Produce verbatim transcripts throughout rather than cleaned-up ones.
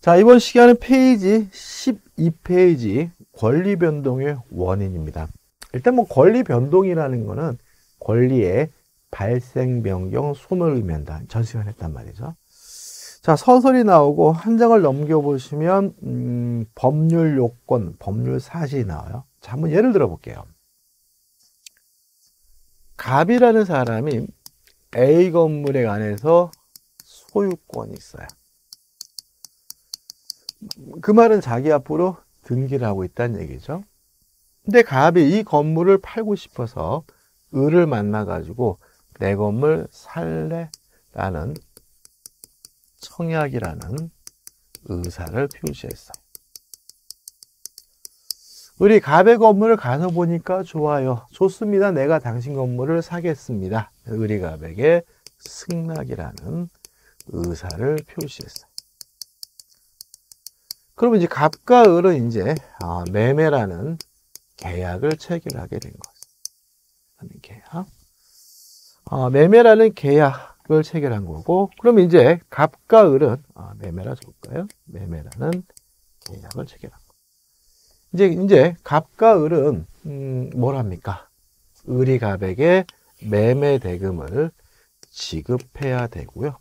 자, 이번 시간은 페이지 십이 페이지 권리 변동의 원인입니다. 일단 뭐 권리 변동이라는 거는 권리의 발생, 변경, 소멸을 의미한다. 전 시간에 했단 말이죠. 자, 서술이 나오고 한 장을 넘겨보시면 음, 법률 요건, 법률 사실이 나와요. 자, 한번 예를 들어 볼게요. 갑이라는 사람이 A 건물에 관해서 소유권이 있어요. 그 말은 자기 앞으로 등기를 하고 있다는 얘기죠. 근데 갑이 이 건물을 팔고 싶어서 을을 만나가지고 내 건물 살래라는 청약이라는 의사를 표시했어요. 을이 갑의 건물을 가서 보니까 좋아요. 좋습니다. 내가 당신 건물을 사겠습니다. 을이 갑에게 승낙이라는 의사를 표시했어요. 그러면 이제 갑과 을은 이제 매매라는 계약을 체결하게 된 거죠. 계약. 어, 매매라는 계약을 체결한 거고, 그럼 이제 갑과 을은 어, 매매라 적을까요? 매매라는 계약을 체결한 거. 이제 이제 갑과 을은 음, 뭘 합니까? 을이 갑에게 매매 대금을 지급해야 되고요.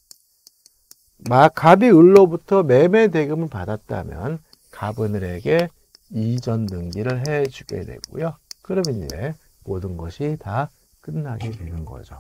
막 갑이 을로부터 매매 대금을 받았다면 갑은 을에게 이전 등기를 해주게 되고요. 그러면 이제 모든 것이 다 끝나게 되는 거죠.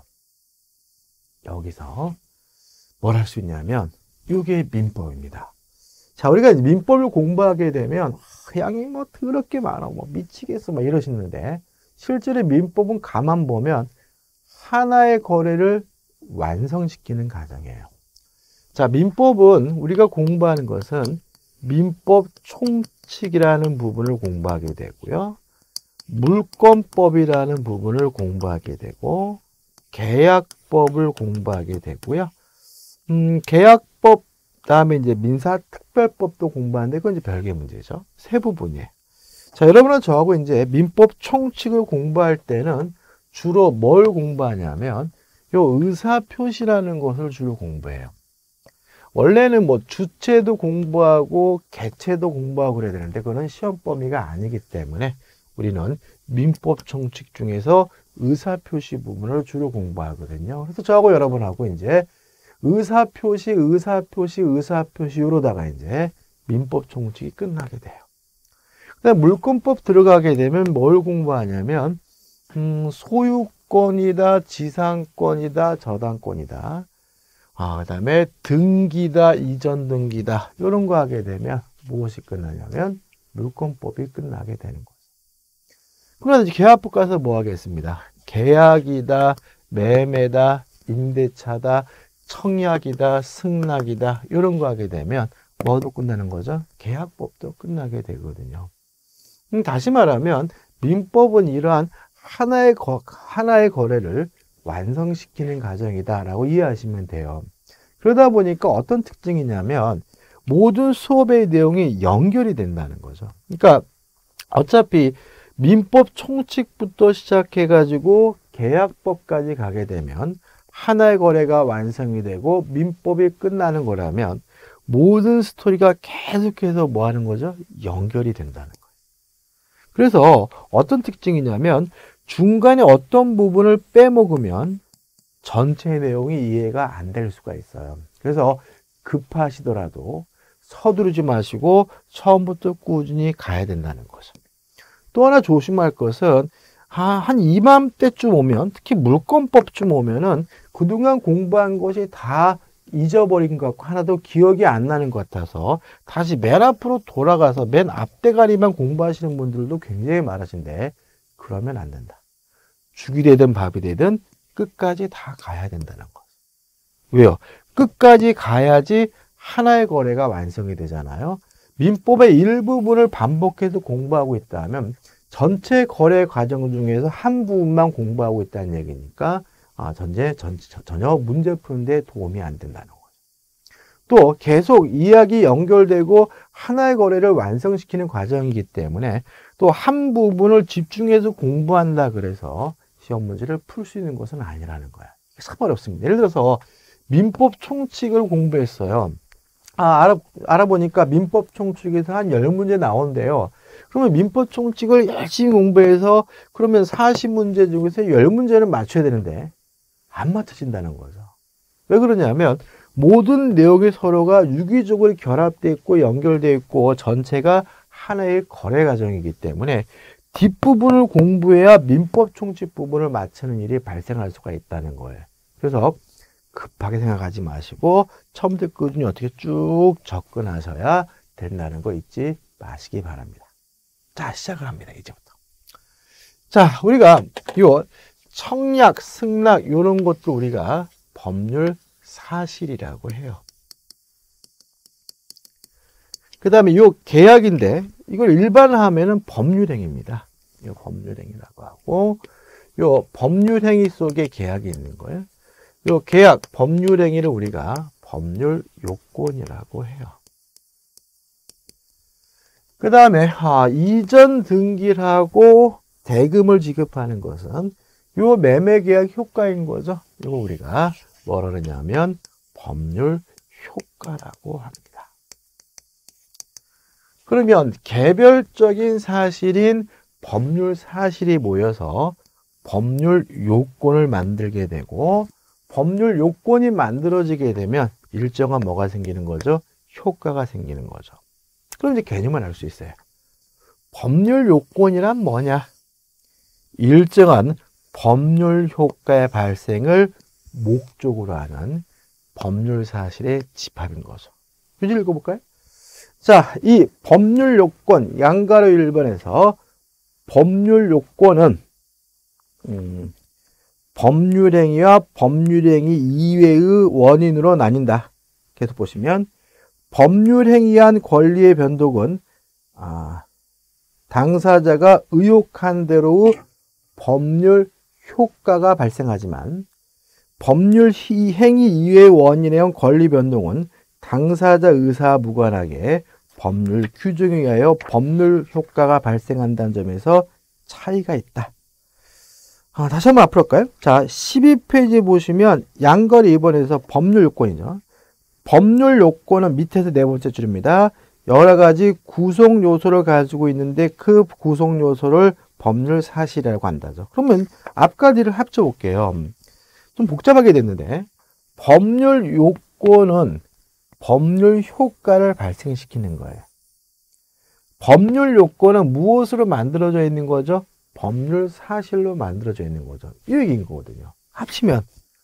여기서 뭘 할 수 있냐면 이게 민법입니다. 자, 우리가 민법을 공부하게 되면 양이 뭐 더럽게 많아, 뭐 미치겠어, 막 이러시는데 실제로 민법은 가만 보면 하나의 거래를 완성시키는 과정이에요. 자, 민법은 우리가 공부하는 것은 민법 총칙이라는 부분을 공부하게 되고요. 물권법이라는 부분을 공부하게 되고, 계약법을 공부하게 되고요. 음, 계약법, 다음에 이제 민사특별법도 공부하는데, 그건 이제 별개의 문제죠. 세 부분이에요. 자, 여러분은 저하고 이제 민법 총칙을 공부할 때는 주로 뭘 공부하냐면, 요 의사표시라는 것을 주로 공부해요. 원래는 뭐 주체도 공부하고 객체도 공부하고 그래야 되는데 그거는 시험 범위가 아니기 때문에 우리는 민법 총칙 중에서 의사표시 부분을 주로 공부하거든요. 그래서 저하고 여러분하고 이제 의사표시, 의사표시, 의사표시 이러다가 이제 민법 총칙이 끝나게 돼요. 그다음 물권법 들어가게 되면 뭘 공부하냐면 음, 소유권이다, 지상권이다, 저당권이다. 아, 그 다음에 등기다, 이전 등기다 이런 거 하게 되면 무엇이 끝나냐면 물권법이 끝나게 되는 거죠. 그러면 이제 계약법 가서 뭐 하겠습니다. 계약이다, 매매다, 임대차다, 청약이다, 승낙이다 이런 거 하게 되면 뭐도 끝나는 거죠? 계약법도 끝나게 되거든요. 음, 다시 말하면 민법은 이러한 하나의 거, 하나의 거래를 완성시키는 과정이다라고 이해하시면 돼요. 그러다 보니까 어떤 특징이냐면 모든 수업의 내용이 연결이 된다는 거죠. 그러니까 어차피 민법 총칙부터 시작해가지고 계약법까지 가게 되면 하나의 거래가 완성이 되고 민법이 끝나는 거라면 모든 스토리가 계속해서 뭐 하는 거죠? 연결이 된다는 거예요. 그래서 어떤 특징이냐면 중간에 어떤 부분을 빼먹으면 전체 내용이 이해가 안 될 수가 있어요. 그래서 급하시더라도 서두르지 마시고 처음부터 꾸준히 가야 된다는 거죠. 또 하나 조심할 것은 한 이맘때쯤 오면, 특히 물권법쯤 오면은 그동안 공부한 것이 다 잊어버린 것 같고 하나도 기억이 안 나는 것 같아서 다시 맨 앞으로 돌아가서 맨 앞대가리만 공부하시는 분들도 굉장히 많으신데 그러면 안 된다. 죽이 되든 밥이 되든 끝까지 다 가야 된다는 거죠. 왜요? 끝까지 가야지 하나의 거래가 완성이 되잖아요. 민법의 일부분을 반복해서 공부하고 있다면 전체 거래 과정 중에서 한 부분만 공부하고 있다는 얘기니까 아, 전체, 전, 전혀 문제 푸는 데 도움이 안 된다는 거죠. 또 계속 이야기 연결되고 하나의 거래를 완성시키는 과정이기 때문에 또 한 부분을 집중해서 공부한다 그래서 시험 문제를 풀 수 있는 것은 아니라는 거야. 참 어렵습니다. 예를 들어서 민법 총칙을 공부했어요. 아, 알아, 알아보니까 민법 총칙에서 한 열 문제 나오는데요. 그러면 민법 총칙을 열심히 공부해서 그러면 사십 문제 중에서 십 문제는 맞춰야 되는데 안 맞춰진다는 거죠. 왜 그러냐면 모든 내용이 서로가 유기적으로 결합되어 있고 연결되어 있고 전체가 하나의 거래 과정이기 때문에 뒷부분을 공부해야 민법 총칙 부분을 맞추는 일이 발생할 수가 있다는 거예요. 그래서 급하게 생각하지 마시고 처음부터 꾸준히 어떻게 쭉 접근하셔야 된다는 거 잊지 마시기 바랍니다. 자, 시작을 합니다. 이제부터. 자, 우리가 요 청약, 승낙 이런 것도 우리가 법률 사실이라고 해요. 그 다음에 요 계약인데 이걸 일반화하면은 법률행위입니다. 요 법률행위라고 하고 요 법률행위 속에 계약이 있는 거예요. 요 계약, 법률행위를 우리가 법률요건이라고 해요. 그 다음에 아, 이전 등기를 하고 대금을 지급하는 것은 요 매매계약 효과인 거죠. 이거 우리가 뭐라 그러냐면 법률효과라고 합니다. 그러면 개별적인 사실인 법률사실이 모여서 법률요건을 만들게 되고 법률요건이 만들어지게 되면 일정한 뭐가 생기는 거죠? 효과가 생기는 거죠. 그럼 이제 개념을 알 수 있어요. 법률요건이란 뭐냐? 일정한 법률효과의 발생을 목적으로 하는 법률사실의 집합인 거죠. 이제 읽어볼까요? 자, 이 법률요건, 양가로 일 번에서 법률요건은 음, 법률행위와 법률행위 이외의 원인으로 나뉜다. 계속 보시면 법률행위한 권리의 변동은 아, 당사자가 의혹한 대로의 법률 효과가 발생하지만 법률 행위 이외의 원인에 의한 권리 변동은 당사자 의사와 무관하게 법률 규정에 의하여 법률 효과가 발생한다는 점에서 차이가 있다. 아, 다시 한번 앞으로 할까요? 자, 십이 페이지 보시면 양거리 이 번에서 법률 요건이죠. 법률 요건은 밑에서 네 번째 줄입니다. 여러 가지 구성 요소를 가지고 있는데 그 구성 요소를 법률 사실이라고 한다죠. 그러면 앞가지를 합쳐 볼게요. 좀 복잡하게 됐는데 법률 요건은 법률 효과를 발생시키는 거예요. 법률 요건은 무엇으로 만들어져 있는 거죠? 법률 사실로 만들어져 있는 거죠. 이 얘기인 거거든요. 합치면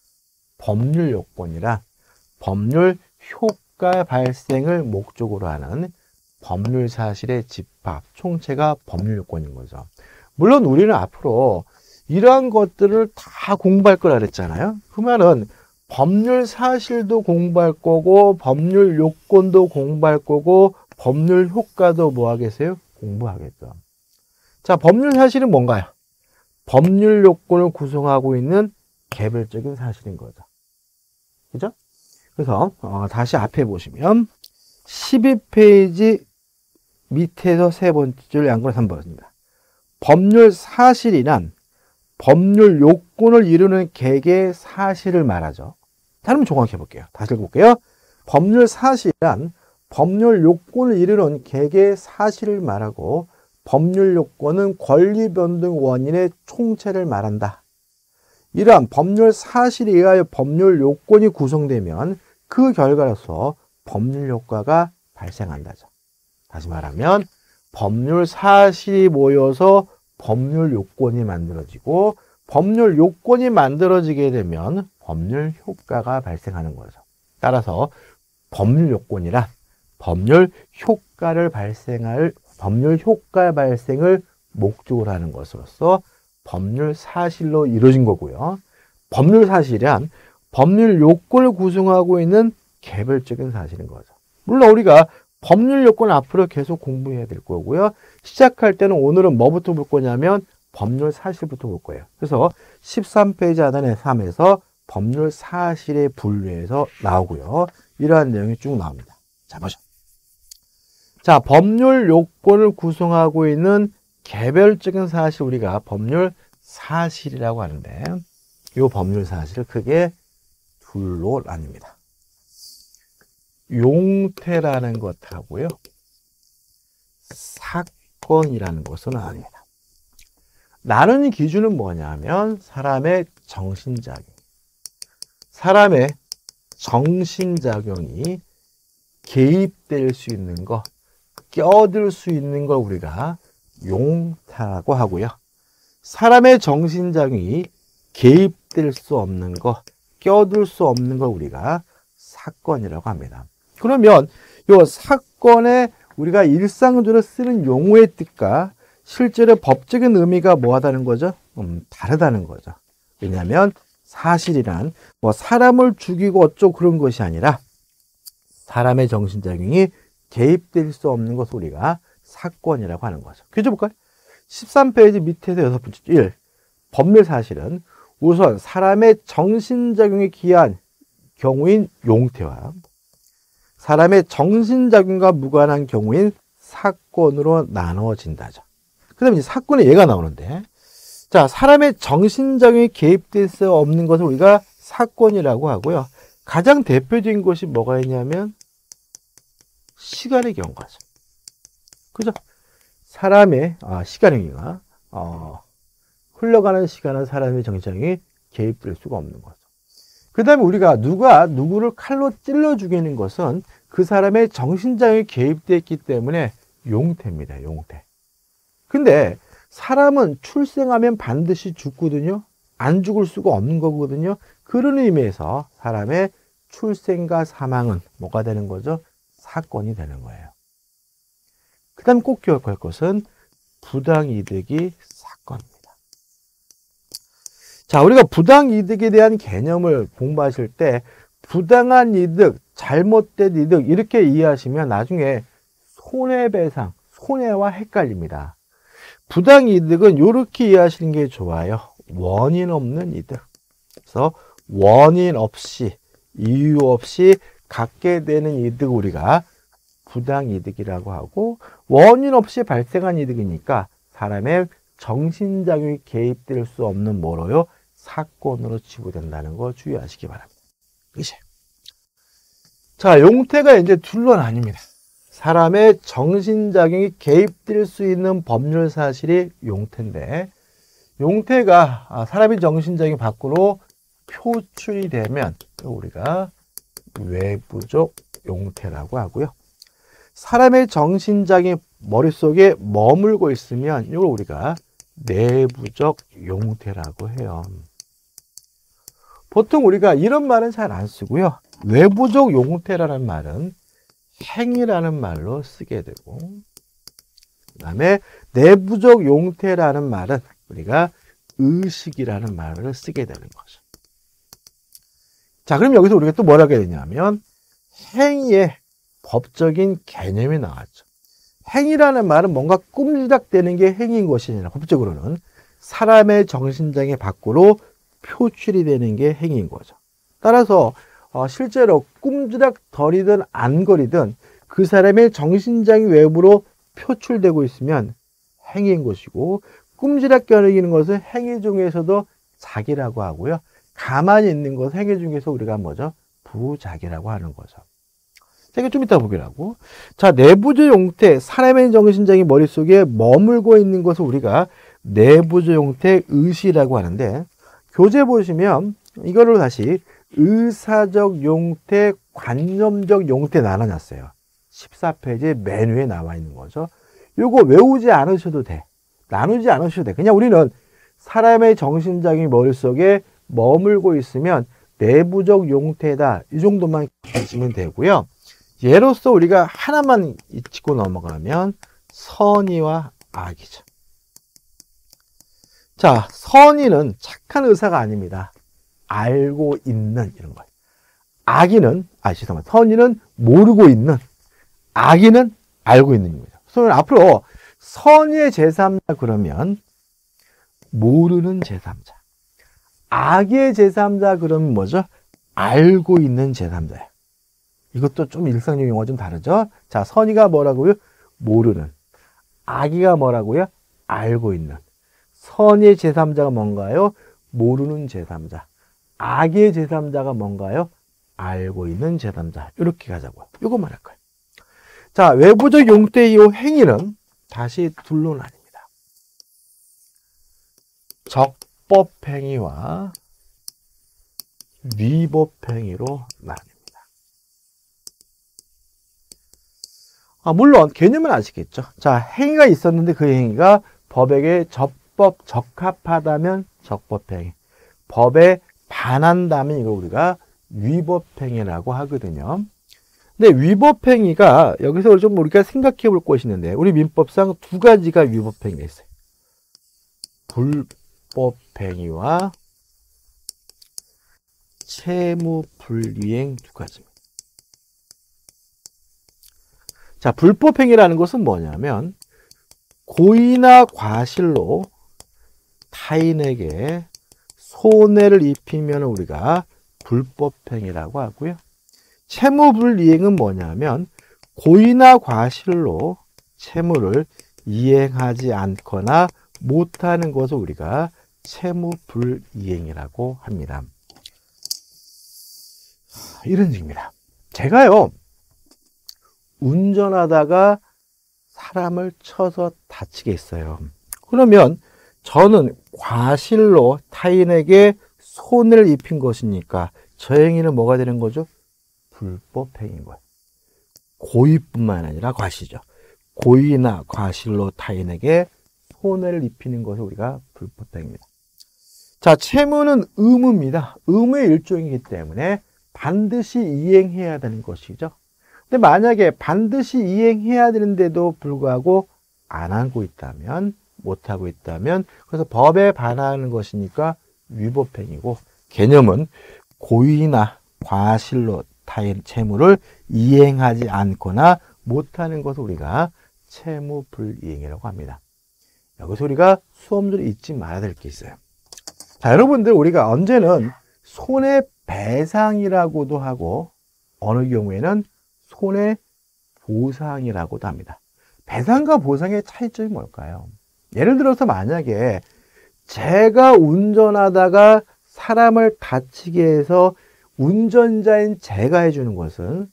법률 요건이라 법률 효과 발생을 목적으로 하는 법률 사실의 집합, 총체가 법률 요건인 거죠. 물론 우리는 앞으로 이러한 것들을 다 공부할 거라 그랬잖아요. 그러면은 법률 사실도 공부할 거고 법률 요건도 공부할 거고 법률 효과도 뭐 하겠어요? 공부하겠죠. 자, 법률 사실은 뭔가요? 법률 요건을 구성하고 있는 개별적인 사실인 거죠. 그죠? 그래서 어, 다시 앞에 보시면 십이 페이지 밑에서 세 번째 줄 양권 삼 번입니다. 법률 사실이란 법률 요건을 이루는 개개의 사실을 말하죠. 자, 그럼 정확히 해볼게요. 다시 읽어볼게요. 법률 사실이란 법률 요건을 이루는 개개의 사실을 말하고 법률 요건은 권리 변동 원인의 총체를 말한다. 이러한 법률 사실에 의하여 법률 요건이 구성되면 그 결과로서 법률 효과가 발생한다죠. 다시 말하면 법률 사실이 모여서 법률 요건이 만들어지고 법률 요건이 만들어지게 되면 법률 효과가 발생하는 거죠. 따라서 법률 요건이란 법률 효과를 발생할 법률 효과 발생을 목적으로 하는 것으로서 법률 사실로 이루어진 거고요. 법률 사실이란 법률 요건을 구성하고 있는 개별적인 사실인 거죠. 물론 우리가 법률 요건 앞으로 계속 공부해야 될 거고요. 시작할 때는 오늘은 뭐부터 볼 거냐면 법률 사실부터 볼 거예요. 그래서 십삼 페이지 하단에 삼에서 법률 사실에 분류해서 나오고요. 이러한 내용이 쭉 나옵니다. 자, 보죠. 자, 법률 요건을 구성하고 있는 개별적인 사실 우리가 법률 사실이라고 하는데 이 법률 사실을 크게 둘로 나뉩니다. 용태라는 것하고요, 사건이라는 것은 아닙니다. 나누는 기준은 뭐냐면 사람의 정신작용, 사람의 정신작용이 개입될 수 있는 것, 껴들 수 있는 걸 우리가 용태라고 하고요. 사람의 정신작용이 개입될 수 없는 것, 껴들 수 없는 걸 우리가 사건이라고 합니다. 그러면 이 사건에 우리가 일상적으로 쓰는 용어의 뜻과 실제로 법적인 의미가 뭐하다는 거죠? 음, 다르다는 거죠. 왜냐하면 사실이란 뭐 사람을 죽이고 어쩌고 그런 것이 아니라 사람의 정신작용이 개입될 수 없는 것을 우리가 사건이라고 하는 거죠. 그려볼까요? 십삼 페이지 밑에서 여섯 번째 일. 법률 사실은 우선 사람의 정신작용에 기한 경우인 용태와 사람의 정신작용과 무관한 경우인 사건으로 나누어진다죠. 그 다음에 이제 사건의 예가 나오는데, 자, 사람의 정신작용이 개입될 수 없는 것을 우리가 사건이라고 하고요. 가장 대표적인 것이 뭐가 있냐면 시간의 경과죠. 그죠? 사람의 아, 시간행위가 어, 흘러가는 시간은 사람의 정신작용이 개입될 수가 없는 거죠. 그 다음에 우리가 누가 누구를 칼로 찔러 죽이는 것은 그 사람의 정신작용이 개입되었기 때문에 용태입니다. 용태. 근데 사람은 출생하면 반드시 죽거든요. 안 죽을 수가 없는 거거든요. 그런 의미에서 사람의 출생과 사망은 뭐가 되는 거죠? 사건이 되는 거예요. 그 다음 꼭 기억할 것은 부당이득이 사건입니다. 자, 우리가 부당이득에 대한 개념을 공부하실 때 부당한 이득, 잘못된 이득 이렇게 이해하시면 나중에 손해배상, 손해와 헷갈립니다. 부당이득은 이렇게 이해하시는 게 좋아요. 원인 없는 이득. 그래서 원인 없이, 이유 없이 갖게 되는 이득 우리가 부당이득이라고 하고, 원인 없이 발생한 이득이니까 사람의 정신작용이 개입될 수 없는 뭐로요? 사건으로 치부된다는 거 주의하시기 바랍니다. 이제 자, 용태가 이제 둘로 나뉩니다. 사람의 정신작용이 개입될 수 있는 법률 사실이 용태인데, 용태가 사람의 정신작용 밖으로 표출이 되면 우리가 외부적 용태라고 하고요. 사람의 정신작용이 머릿속에 머물고 있으면 이걸 우리가 내부적 용태라고 해요. 보통 우리가 이런 말은 잘 안 쓰고요. 외부적 용태라는 말은 행위라는 말로 쓰게 되고, 그 다음에 내부적 용태라는 말은 우리가 의식이라는 말을 쓰게 되는 거죠. 자, 그럼 여기서 우리가 또 뭐라고 해야 되냐면 행위의 법적인 개념이 나왔죠. 행위라는 말은 뭔가 꼼지락대는 게 행위인 것이 아니라 법적으로는 사람의 정신장애 밖으로 표출이 되는 게 행위인 거죠. 따라서 어, 실제로 꼼지락거리든 안 거리든 그 사람의 정신장애 외부로 표출되고 있으면 행위인 것이고, 꼼지락거리는 것은 행위 중에서도 작이라고 하고요. 가만히 있는 것은 행위 중에서 우리가 뭐죠? 부작이라고 하는 거죠. 자, 이거 좀 이따 보기라고. 자, 내부적 용태, 사람의 정신장애 머릿속에 머물고 있는 것을 우리가 내부적 용태 의시라고 하는데, 교재 보시면 이거를 다시 의사적 용태, 관념적 용태 나눠놨어요. 십사 페이지 맨 위에 나와 있는 거죠. 요거 외우지 않으셔도 돼. 나누지 않으셔도 돼. 그냥 우리는 사람의 정신장애 머릿속에 머물고 있으면 내부적 용태다. 이 정도만 보시면 되고요. 예로서 우리가 하나만 짚고 넘어가면 선의와 악이죠. 자, 선의는 착한 의사가 아닙니다. 알고 있는 이런 거예요. 악의는, 아, 죄송합니다. 선의는 모르고 있는, 악의는 알고 있는 거죠. 그래서 앞으로 선의의 제삼자 그러면 모르는 제삼자. 악의 제삼자 그러면 뭐죠? 알고 있는 제삼자예요. 이것도 좀 일상적 용어가 좀 다르죠? 자, 선의가 뭐라고요? 모르는. 악의가 뭐라고요? 알고 있는. 선의의 제삼자가 뭔가요? 모르는 제삼자. 악의 제삼자가 뭔가요? 알고 있는 제삼자. 이렇게 가자고요. 이것만 할 거예요. 자, 외부적 용태 이후 행위는 다시 둘로 나뉩니다. 적법행위와 위법행위로 나뉩니다. 아, 물론 개념은 아시겠죠? 자, 행위가 있었는데 그 행위가 법에게 적법, 적합하다면 적법행위, 법에 반한다면 이걸 우리가 위법행위라고 하거든요. 근데 위법행위가 여기서 좀 우리가 생각해 볼 것이 있는데 우리 민법상 두 가지가 위법행위가 있어요. 불법행위와 채무불이행 두 가지입니다. 자, 불법행위라는 것은 뭐냐면 고의나 과실로 타인에게 손해를 입히면 우리가 불법행위라고 하고요. 채무불이행은 뭐냐면 고의나 과실로 채무를 이행하지 않거나 못하는 것을 우리가 채무불이행이라고 합니다. 이런 식입니다. 제가요, 운전하다가 사람을 쳐서 다치게 했어요. 그러면 저는 과실로 타인에게 손해를 입힌 것이니까 저 행위는 뭐가 되는 거죠? 불법행위인 거예요. 고의뿐만 아니라 과실이죠. 고의나 과실로 타인에게 손해를 입히는 것을 우리가 불법행위입니다. 자, 채무는 의무입니다. 의무의 일종이기 때문에 반드시 이행해야 되는 것이죠. 근데 만약에 반드시 이행해야 되는데도 불구하고 안 하고 있다면, 못 하고 있다면, 그래서 법에 반하는 것이니까 위법행위고, 개념은 고의나 과실로 타인 채무를 이행하지 않거나 못하는 것을 우리가 채무불이행이라고 합니다. 여기서 우리가 수험들을 잊지 말아야 될 게 있어요. 자, 여러분들 우리가 언제는 손해배상이라고도 하고 어느 경우에는 손해보상이라고도 합니다. 배상과 보상의 차이점이 뭘까요? 예를 들어서 만약에 제가 운전하다가 사람을 다치게 해서 운전자인 제가 해주는 것은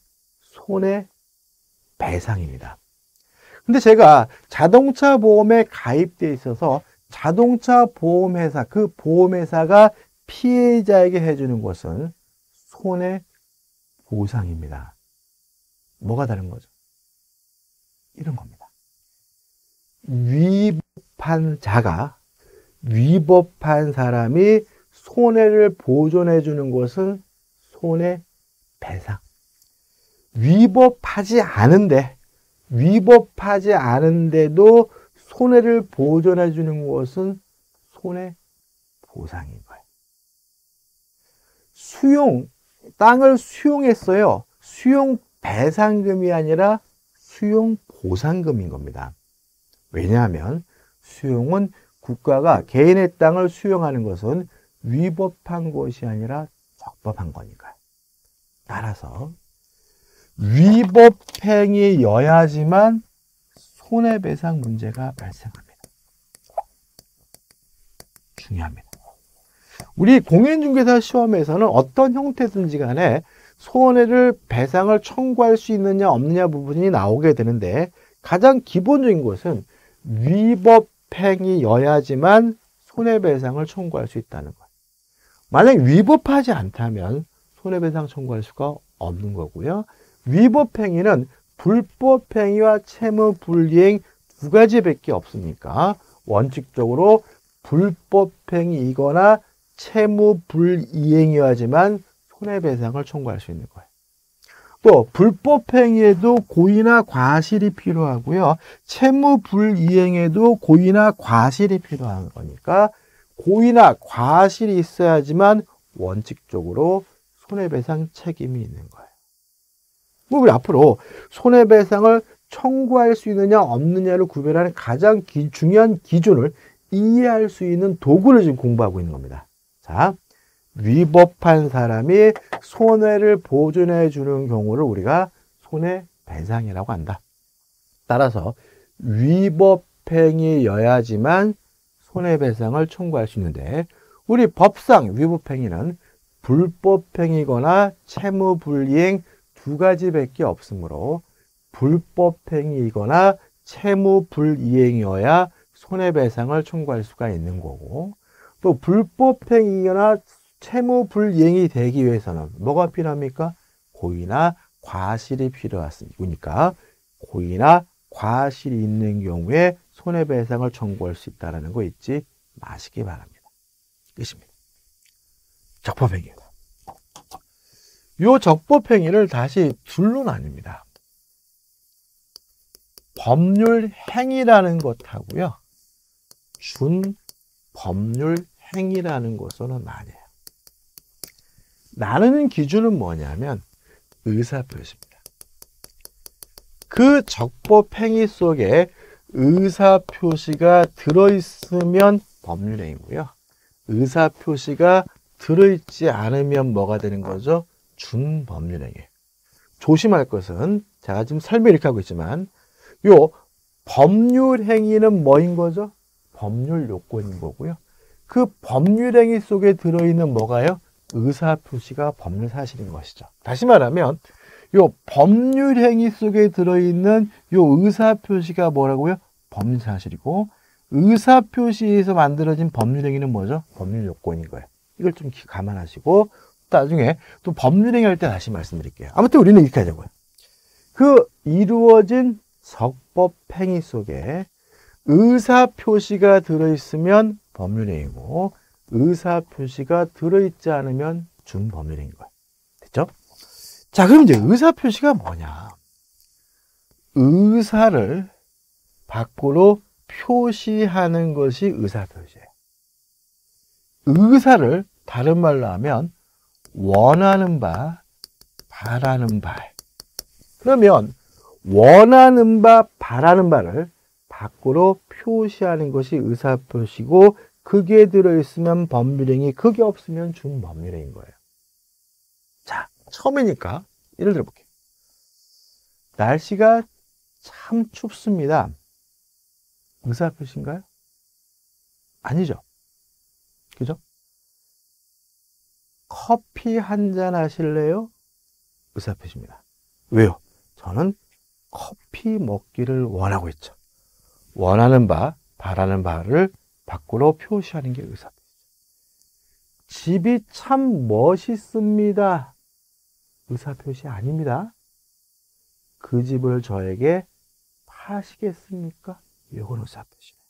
손해배상입니다. 근데 제가 자동차 보험에 가입되어 있어서 자동차 보험회사, 그 보험회사가 피해자에게 해주는 것은 손해보상입니다. 뭐가 다른 거죠? 이런 겁니다. 위법한 자가, 위법한 사람이 손해를 보존해 주는 것은 손해배상. 위법하지 않은데, 위법하지 않은데도 손해를 보존해 주는 것은 손해보상인 거예요. 수용, 땅을 수용했어요. 수용 배상금이 아니라 수용 보상금인 겁니다. 왜냐하면 수용은 국가가 개인의 땅을 수용하는 것은 위법한 것이 아니라 적법한 거니까요. 따라서 위법행위여야지만 손해배상 문제가 발생합니다. 중요합니다. 우리 공인중개사 시험에서는 어떤 형태든지 간에 손해를 배상을 청구할 수 있느냐 없느냐 부분이 나오게 되는데 가장 기본적인 것은 위법행위여야지만 손해배상을 청구할 수 있다는 거예요. 만약 위법하지 않다면 손해배상 청구할 수가 없는 거고요. 위법행위는 불법행위와 채무불이행 두 가지밖에 없으니까 원칙적으로 불법행위이거나 채무불이행이어야지만 손해배상을 청구할 수 있는 거예요. 또 불법행위에도 고의나 과실이 필요하고요. 채무불이행에도 고의나 과실이 필요한 거니까 고의나 과실이 있어야지만 원칙적으로 손해배상 책임이 있는 거예요. 우리 앞으로 손해배상을 청구할 수 있느냐 없느냐를 구별하는 가장 기, 중요한 기준을 이해할 수 있는 도구를 지금 공부하고 있는 겁니다. 자, 위법한 사람이 손해를 보존해 주는 경우를 우리가 손해배상이라고 한다. 따라서 위법행위여야지만 손해배상을 청구할 수 있는데 우리 법상 위법행위는 불법행위거나 채무불이행 두 가지밖에 없으므로 불법행위이거나 채무불이행이어야 손해배상을 청구할 수가 있는 거고, 또 불법행위거나 채무불이행이 되기 위해서는 뭐가 필요합니까? 고의나 과실이 필요하니까 고의나 과실이 있는 경우에 손해배상을 청구할 수 있다는 거 잊지 마시기 바랍니다. 끝입니다. 적법행위입니다. 이 적법행위를 다시 둘로 나뉩니다. 법률행위라는 것하고요, 준법률행위라는 것으로 나뉘어요. 나누는 기준은 뭐냐면 의사표시입니다. 그 적법행위 속에 의사표시가 들어있으면 법률행위고요, 의사표시가 들어있지 않으면 뭐가 되는 거죠? 준법률행위예요. 조심할 것은 제가 지금 설명 이렇게 하고 있지만 요 법률행위는 뭐인 거죠? 법률 요건인 거고요. 그 법률행위 속에 들어있는 뭐가요? 의사표시가 법률사실인 것이죠. 다시 말하면 요 법률행위 속에 들어있는 요 의사표시가 뭐라고요? 법률사실이고, 의사표시에서 만들어진 법률행위는 뭐죠? 법률요건인 거예요. 이걸 좀 감안하시고 나중에 또 법률행위 할 때 다시 말씀드릴게요. 아무튼 우리는 이렇게 하자고요. 그 이루어진 적법행위 속에 의사표시가 들어있으면 법률행위고, 의사표시가 들어있지 않으면 준법률행위인 거예요. 됐죠? 자, 그럼 이제 의사표시가 뭐냐? 의사를 밖으로 표시하는 것이 의사표시예요. 의사를 다른 말로 하면 원하는 바, 바라는 바. 그러면 원하는 바, 바라는 바를 밖으로 표시하는 것이 의사표시고, 그게 들어있으면 법률행위, 그게 없으면 준법률행위인 거예요. 자, 처음이니까 예를 들어 볼게요. 날씨가 참 춥습니다. 의사표시인가요? 아니죠. 그죠? 커피 한 잔 하실래요? 의사표시입니다. 왜요? 저는 커피 먹기를 원하고 있죠. 원하는 바, 바라는 바를 밖으로 표시하는 게 의사표시죠. 집이 참 멋있습니다. 의사표시 아닙니다. 그 집을 저에게 파시겠습니까? 이건 의사표시네요.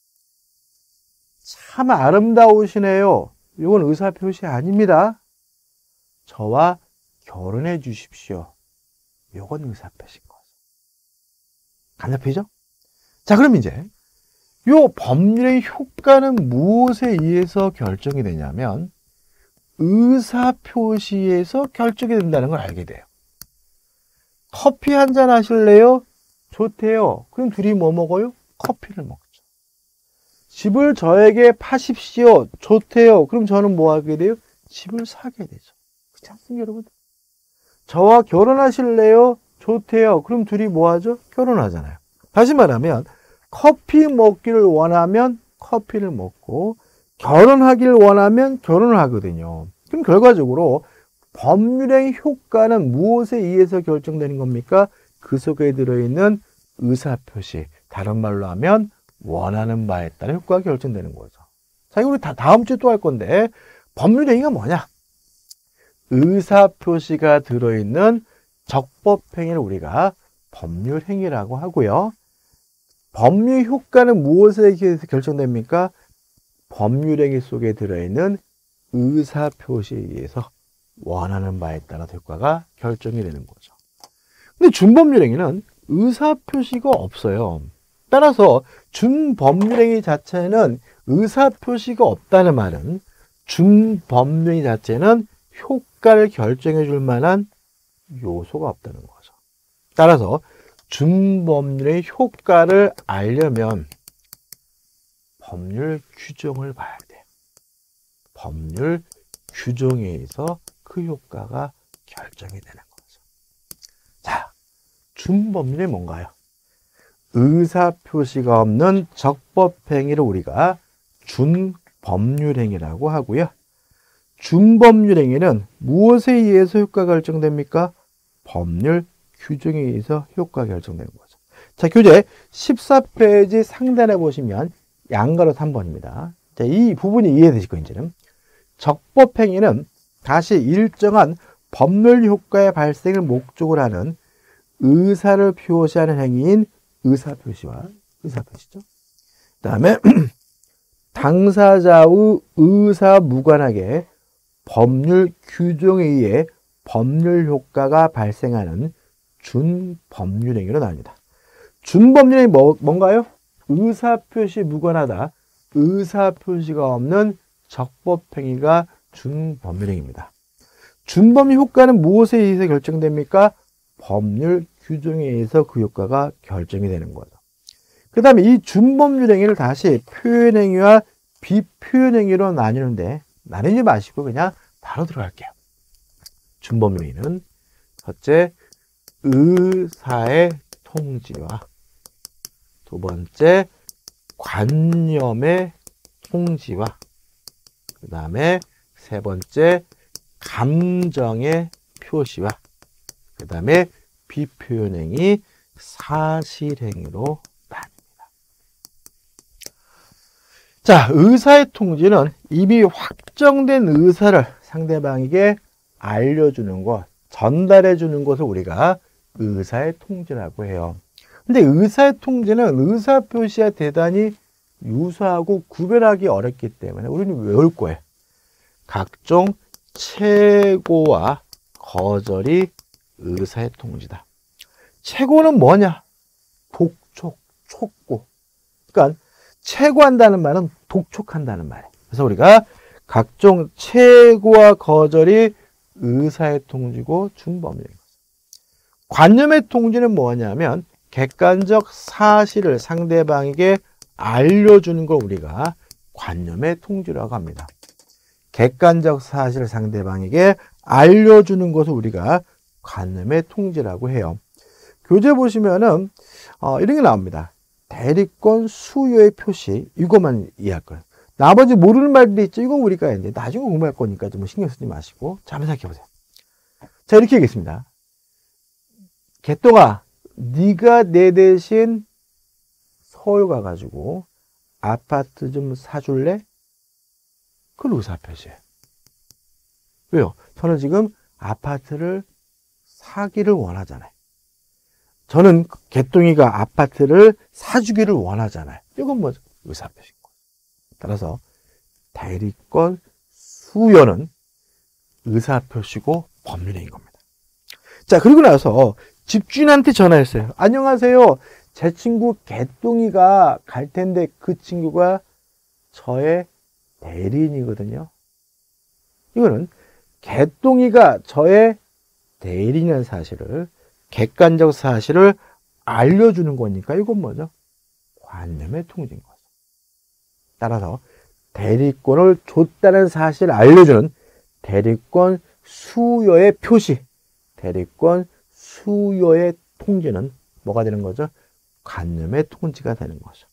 참 아름다우시네요. 이건 의사표시 아닙니다. 저와 결혼해 주십시오. 이건 의사표시인 거죠. 간접이죠? 자, 그럼 이제 이 법률의 효과는 무엇에 의해서 결정이 되냐면 의사표시에서 결정이 된다는 걸 알게 돼요. 커피 한 잔 하실래요? 좋대요. 그럼 둘이 뭐 먹어요? 커피를 먹죠. 집을 저에게 파십시오. 좋대요. 그럼 저는 뭐 하게 돼요? 집을 사게 되죠. 그렇지 않습니까, 여러분? 저와 결혼하실래요? 좋대요. 그럼 둘이 뭐 하죠? 결혼하잖아요. 다시 말하면 커피 먹기를 원하면 커피를 먹고, 결혼하기를 원하면 결혼을 하거든요. 그럼 결과적으로 법률의 효과는 무엇에 의해서 결정되는 겁니까? 그 속에 들어있는 의사표시, 다른 말로 하면 원하는 바에 따라 효과가 결정되는 거죠. 자, 이거 우리 다 다음 주에 또 할 건데, 법률행위가 뭐냐? 의사표시가 들어있는 적법행위를 우리가 법률행위라고 하고요. 법률 효과는 무엇에 의해서 결정됩니까? 법률행위 속에 들어있는 의사표시에 의해서 원하는 바에 따라 효과가 결정이 되는 거죠. 근데 준법률행위는 의사표시가 없어요. 따라서 준법률행위 자체는 의사표시가 없다는 말은 준법률행위 자체는 효과를 결정해 줄 만한 요소가 없다는 거죠. 따라서 준법률의 효과를 알려면 법률 규정을 봐야 돼요. 법률 규정에 의해서 그 효과가 결정이 되는 거죠. 자, 준법률이 뭔가요? 의사표시가 없는 적법행위를 우리가 준법률행위라고 하고요. 준법률 행위는 무엇에 의해서 효과가 결정됩니까? 법률 규정에 의해서 효과가 결정되는 거죠. 자, 교재 십사 페이지 상단에 보시면 양가로 삼 번입니다. 자, 이 부분이 이해되실 거예요, 이제는. 적법행위는 다시 일정한 법률 효과의 발생을 목적으로 하는 의사를 표시하는 행위인 의사표시와 의사표시죠. 그 다음에 당사자의 의사 무관하게 법률 규정에 의해 법률 효과가 발생하는 준법률 행위로 나뉩니다. 준법률 행위 뭐, 뭔가요? 의사표시 무관하다. 의사표시가 없는 적법행위가 준법률 행위입니다. 준법률 효과는 무엇에 의해서 결정됩니까? 법률 규정에 의해서 그 효과가 결정이 되는 거죠. 그 다음에 이 준법률 행위를 다시 표현행위와 비표현행위로 나뉘는데, 나누지 마시고 그냥 바로 들어갈게요. 준법률 행위는 첫째, 의사의 통지와 두 번째, 관념의 통지와 그 다음에 세 번째, 감정의 표시와 그 다음에 비표현행위, 사실행위로 나뉩니다. 자, 의사의 통지는 이미 확정된 의사를 상대방에게 알려주는 것, 전달해주는 것을 우리가 의사의 통지라고 해요. 근데 의사의 통지는 의사표시와 대단히 유사하고 구별하기 어렵기 때문에 우리는 외울 거예요. 각종 최고와 거절이 의사의 통지다. 최고는 뭐냐? 독촉, 촉고. 그러니까 최고한다는 말은 독촉한다는 말이에요. 그래서 우리가 각종 최고와 거절이 의사의 통지고 준법률인 거죠. 관념의 통지는 뭐냐면 객관적 사실을 상대방에게 알려주는 걸 우리가 관념의 통지라고 합니다. 객관적 사실을 상대방에게 알려주는 것을 우리가 관념의 통지라고 해요. 교재 보시면은 어, 이런 게 나옵니다. 대리권 수요의 표시, 이것만 이해할 거예요. 나머지 모르는 말들이 있죠. 이건 우리가 이제 나중에 공부할 거니까 좀 신경 쓰지 마시고 자, 한번 생각해 보세요. 자, 이렇게 얘기했습니다. 개똥아, 네가 내 대신 서울 가가지고 아파트 좀 사줄래? 그건 의사표시예요. 왜요? 저는 지금 아파트를 사기를 원하잖아요. 저는 개똥이가 아파트를 사주기를 원하잖아요. 이건 뭐죠? 의사표시인 거예요. 따라서 대리권 수요는 의사표시고 법률행위인 겁니다. 자, 그리고 나서 집주인한테 전화했어요. 안녕하세요. 제 친구 개똥이가 갈 텐데 그 친구가 저의 대리인이거든요. 이거는 개똥이가 저의 대리인이라는 사실을, 객관적 사실을 알려주는 거니까 이건 뭐죠? 관념의 통지인 거죠. 따라서 대리권을 줬다는 사실을 알려주는 대리권 수요의 표시, 대리권 수요의 통지는 뭐가 되는 거죠? 관념의 통지가 되는 거죠.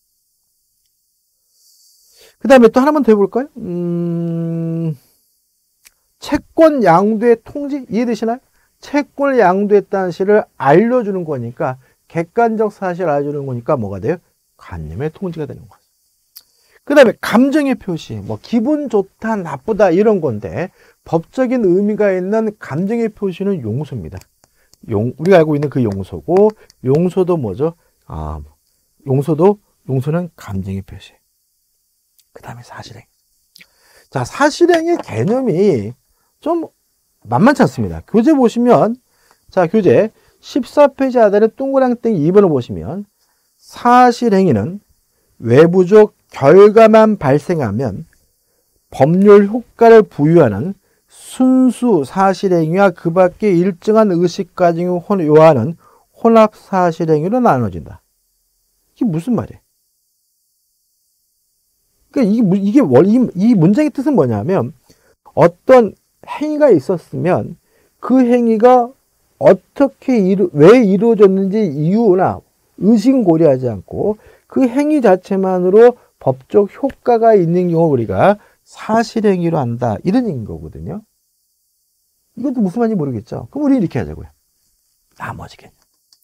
그 다음에 또 하나만 더 해볼까요? 음, 채권 양도의 통지 이해되시나요? 채권을 양도했다는 사실을 알려주는 거니까, 객관적 사실을 알려주는 거니까 뭐가 돼요? 관념의 통지가 되는 거죠. 그 다음에 감정의 표시, 뭐 기분 좋다, 나쁘다 이런 건데 법적인 의미가 있는 감정의 표시는 용서입니다. 용, 우리가 알고 있는 그 용서고, 용서도 뭐죠? 아, 용서도, 용서는 감정의 표시. 그 다음에 사실행위. 자, 사실행위 개념이 좀 만만치 않습니다. 교재 보시면, 자, 교재 십사 페이지 하단에 동그랑땡 이 번을 보시면, 사실행위는 외부적 결과만 발생하면 법률 효과를 부여하는 순수 사실행위와 그 밖에 일정한 의식과정을 요하는 혼합 사실행위로 나눠진다. 이게 무슨 말이에요? 그러니까 이게, 이게 이, 이 문장의 뜻은 뭐냐면, 어떤 행위가 있었으면 그 행위가 어떻게 이루, 왜 이루어졌는지 이유나 의식은 고려하지 않고 그 행위 자체만으로 법적 효과가 있는 경우 우리가 사실행위로 한다. 이런 얘기인 거거든요. 이것도 무슨 말인지 모르겠죠. 그럼 우리 이렇게 하자고요. 나머지 개념.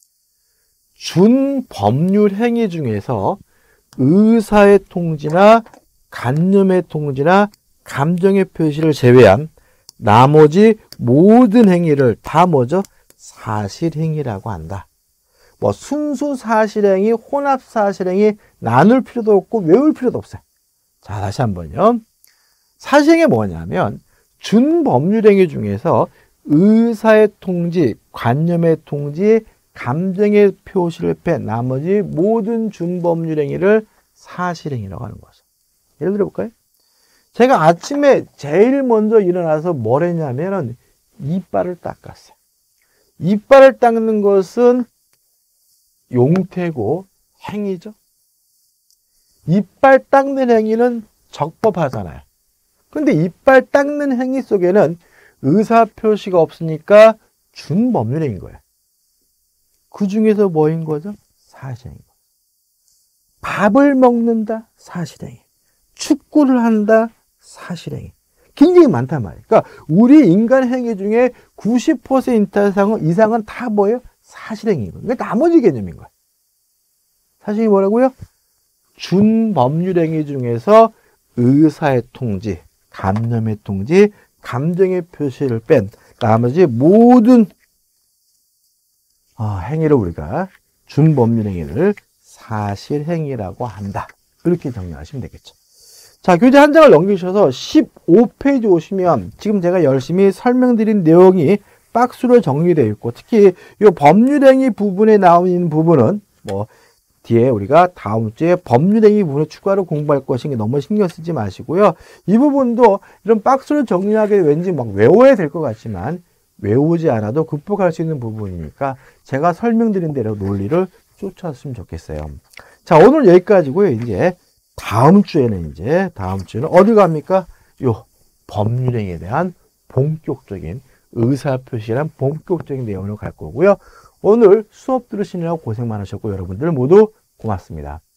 준법률 행위 중에서 의사의 통지나 간념의 통지나 감정의 표시를 제외한 나머지 모든 행위를 다 뭐죠? 사실행위라고 한다. 뭐 순수 사실행위, 혼합 사실행위 나눌 필요도 없고 외울 필요도 없어요. 자, 다시 한번요. 사실행위 뭐냐면 준법률행위 중에서 의사의 통지, 관념의 통지, 감정의 표시를 뺀 나머지 모든 준법률행위를 사실행위라고 하는 거죠. 예를 들어 볼까요? 제가 아침에 제일 먼저 일어나서 뭘 했냐면은 이빨을 닦았어요. 이빨을 닦는 것은 용태고 행위죠. 이빨 닦는 행위는 적법하잖아요. 근데 이빨 닦는 행위 속에는 의사표시가 없으니까 준법률행위인 거예요. 그 중에서 뭐인 거죠? 사실행위. 밥을 먹는다? 사실행위. 축구를 한다? 사실행위. 굉장히 많단 말이에요. 그러니까 우리 인간 행위 중에 구십 퍼센트 이상은, 이상은 다 뭐예요? 사실행위인 거예요. 그러니까 나머지 개념인 거예요. 사실이 뭐라고요? 준법률행위 중에서 의사의 통지, 감념의 통지, 감정의 표시를 뺀 나머지 모든 어, 행위를 우리가 준법률행위를 사실행위라고 한다. 이렇게 정리하시면 되겠죠. 자, 교재 한 장을 넘기셔서 십오 페이지 오시면 지금 제가 열심히 설명드린 내용이 박스로 정리되어 있고, 특히 이 법률행위 부분에 나오는 부분은 뭐 뒤에 우리가 다음 주에 법률행위 부분을 추가로 공부할 것이니 너무 신경 쓰지 마시고요. 이 부분도 이런 박스로 정리하게 왠지 막 외워야 될 것 같지만 외우지 않아도 극복할 수 있는 부분이니까 제가 설명드린 대로 논리를 쫓아왔으면 좋겠어요. 자, 오늘 여기까지고요. 이제 다음 주에는 이제 다음 주에는 어디 갑니까? 요 법률행위에 대한 본격적인 의사표시란 본격적인 내용으로 갈 거고요. 오늘 수업 들으시느라고 고생 많으셨고 여러분들 모두 고맙습니다.